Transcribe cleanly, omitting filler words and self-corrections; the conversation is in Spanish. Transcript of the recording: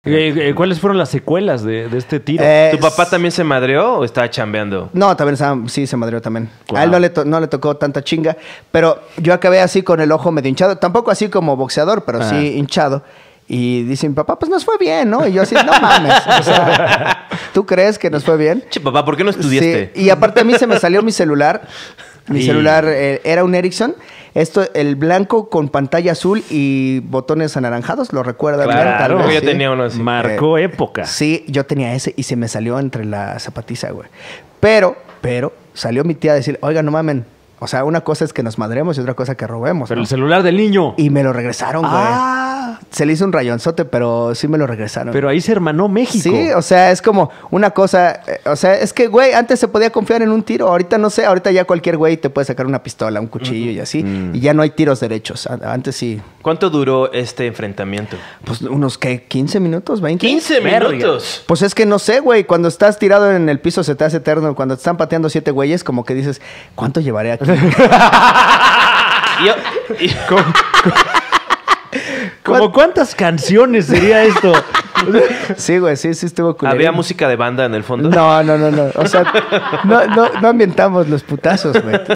¿Cuáles fueron las secuelas de este tiro? ¿Tu papá también se madreó o estaba chambeando? No, también sí se madreó también. Wow. A él no le tocó tanta chinga, pero yo acabé así con el ojo medio hinchado. Tampoco así como boxeador, pero sí hinchado. Y dice mi papá, pues nos fue bien, ¿no? Y yo así, no mames. O sea, ¿tú crees que nos fue bien? Che, papá, ¿por qué no estudiaste? Sí, y aparte a mí se me salió mi celular. Mi celular era un Ericsson. El blanco con pantalla azul y botones anaranjados, ¿lo recuerdan? Claro, Tal vez, yo sí. tenía uno así. Marcó época. Sí, yo tenía ese y se me salió entre la zapatiza, güey. Pero, salió mi tía a decir, oiga, no mamen. O sea, una cosa es que nos madremos y otra cosa que robemos, Pero ¿no? el celular del niño. Y me lo regresaron, güey. Se le hizo un rayonzote, pero sí me lo regresaron. Pero ahí se hermanó México. Sí, o sea, es como una cosa... o sea, es que, güey, antes se podía confiar en un tiro. Ahorita no sé, ahorita ya cualquier güey te puede sacar una pistola, un cuchillo y así. Y ya no hay tiros derechos. Antes sí. ¿Cuánto duró este enfrentamiento? Pues unos, ¿qué? ¿15 minutos? ¿20? 15 minutos. Pues es que no sé, güey. Cuando estás tirado en el piso se te hace eterno. Cuando te están pateando 7 güeyes, como que dices, ¿cuánto llevaré aquí? ¿Cómo cuántas canciones sería esto? Sí, güey, sí estuvo culero. ¿Había música de banda en el fondo? No. O sea, no ambientamos los putazos, güey.